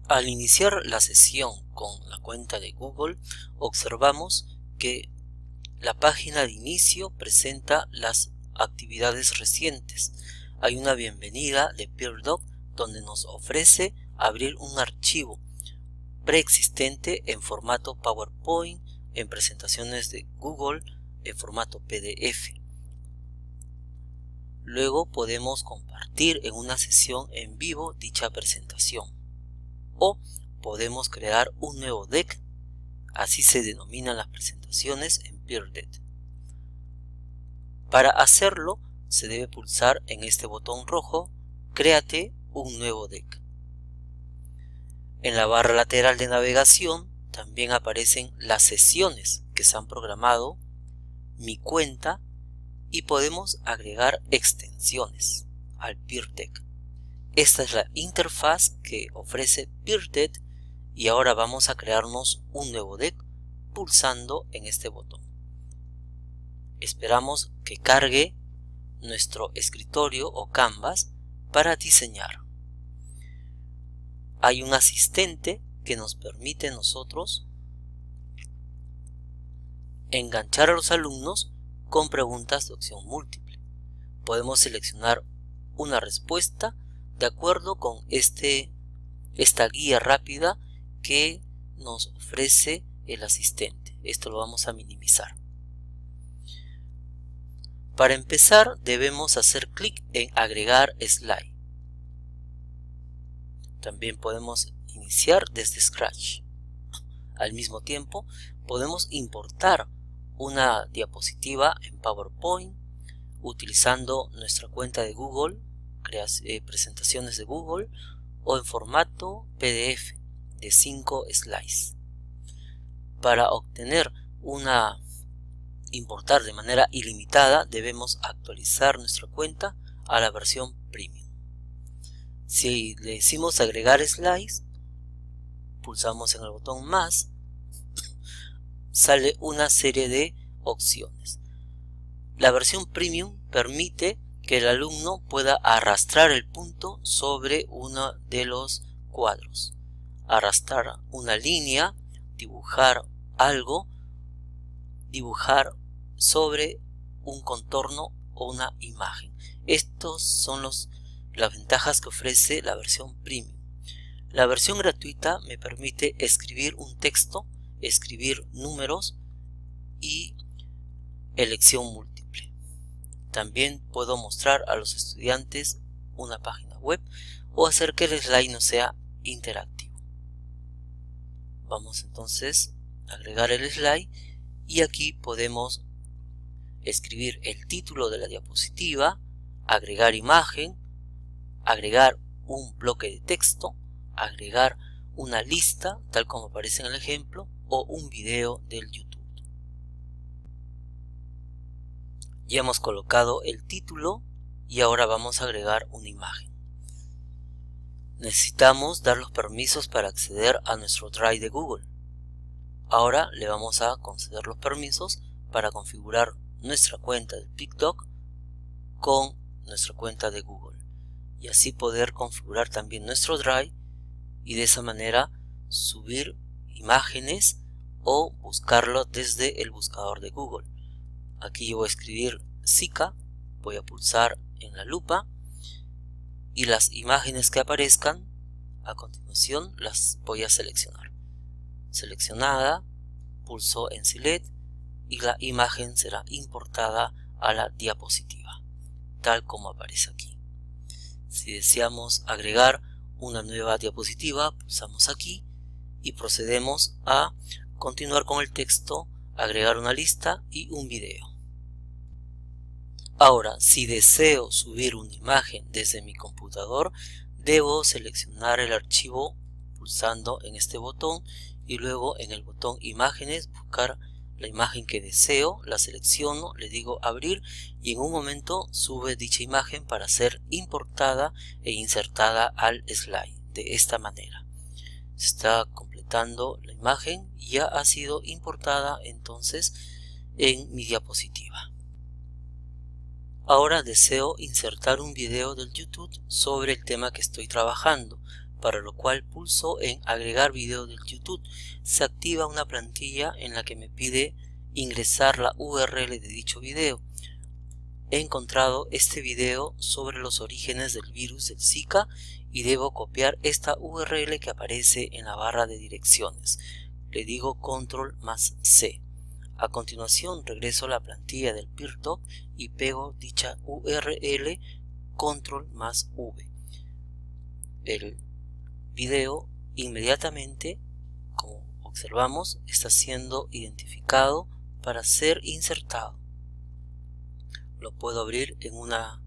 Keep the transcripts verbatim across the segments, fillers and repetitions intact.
Al iniciar la sesión con la cuenta de Google, observamos que la página de inicio presenta las actividades recientes. Hay una bienvenida de PeerDoc donde nos ofrece abrir un archivo preexistente en formato PowerPoint, en presentaciones de Google, en formato P D F. Luego podemos compartir en una sesión en vivo dicha presentación. O podemos crear un nuevo deck, así se denominan las presentaciones en PeerDeck. Para hacerlo, se debe pulsar en este botón rojo, Créate un nuevo deck. En la barra lateral de navegación también aparecen las sesiones que se han programado, mi cuenta, y podemos agregar extensiones al PeerDeck. Esta es la interfaz que ofrece PeerDeck y ahora vamos a crearnos un nuevo deck pulsando en este botón. Esperamos que cargue nuestro escritorio o canvas para diseñar. Hay un asistente que nos permite a nosotros enganchar a los alumnos con preguntas de opción múltiple. Podemos seleccionar una respuesta de acuerdo con este, esta guía rápida que nos ofrece el asistente. Esto lo vamos a minimizar. Para empezar debemos hacer clic en agregar slide. También podemos iniciar desde Scratch. Al mismo tiempo podemos importar una diapositiva en PowerPoint utilizando nuestra cuenta de Google, creas, eh, presentaciones de Google, o en formato P D F de cinco slides. Para obtener una importar de manera ilimitada debemos actualizar nuestra cuenta a la versión Premium. Si le decimos agregar slides, pulsamos en el botón más, sale una serie de opciones. La versión Premium permite que el alumno pueda arrastrar el punto sobre uno de los cuadros, arrastrar una línea, dibujar algo, dibujar sobre un contorno o una imagen. Estos son los, las ventajas que ofrece la versión Premium. La versión gratuita me permite escribir un texto, escribir números y elección múltiple. También puedo mostrar a los estudiantes una página web o hacer que el slide no sea interactivo. Vamos entonces a agregar el slide y aquí podemos escribir el título de la diapositiva, agregar imagen, agregar un bloque de texto, agregar una lista tal como aparece en el ejemplo o un video del YouTube. Ya hemos colocado el título y ahora vamos a agregar una imagen. Necesitamos dar los permisos para acceder a nuestro Drive de Google. Ahora le vamos a conceder los permisos para configurar nuestra cuenta de PeerDoc con nuestra cuenta de Google y así poder configurar también nuestro Drive y de esa manera subir imágenes o buscarlo desde el buscador de Google. Aquí yo voy a escribir Zika, voy a pulsar en la lupa y las imágenes que aparezcan a continuación las voy a seleccionar. Seleccionada, pulso en Select y la imagen será importada a la diapositiva, tal como aparece aquí. Si deseamos agregar una nueva diapositiva, pulsamos aquí y procedemos a continuar con el texto, agregar una lista y un video. Ahora, si deseo subir una imagen desde mi computador, debo seleccionar el archivo pulsando en este botón y luego en el botón Imágenes buscar la imagen que deseo, la selecciono, le digo abrir y en un momento sube dicha imagen para ser importada e insertada al slide. De esta manera se está completando la imagen y ya ha sido importada entonces en mi diapositiva. Ahora deseo insertar un video del YouTube sobre el tema que estoy trabajando. para lo cual pulso en agregar video del YouTube. Se activa una plantilla en la que me pide ingresar la U R L de dicho video. He encontrado este video sobre los orígenes del virus del Zika y debo copiar esta U R L que aparece en la barra de direcciones. Le digo control más C. A continuación regreso a la plantilla del PeerTop y pego dicha U R L control más V. El video inmediatamente, como observamos, está siendo identificado para ser insertado. Lo puedo abrir en una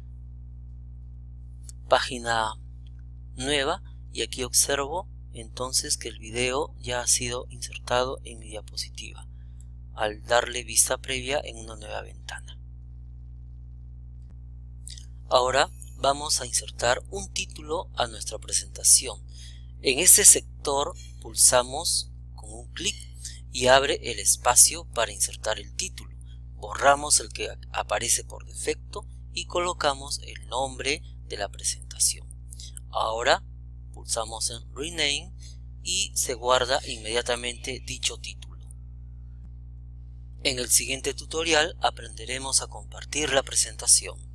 página nueva y aquí observo entonces que el video ya ha sido insertado en mi diapositiva al darle vista previa en una nueva ventana. Ahora vamos a insertar un título a nuestra presentación. En este sector pulsamos con un clic y abre el espacio para insertar el título. Borramos el que aparece por defecto y colocamos el nombre de la presentación. Ahora pulsamos en Rename y se guarda inmediatamente dicho título. En el siguiente tutorial aprenderemos a compartir la presentación.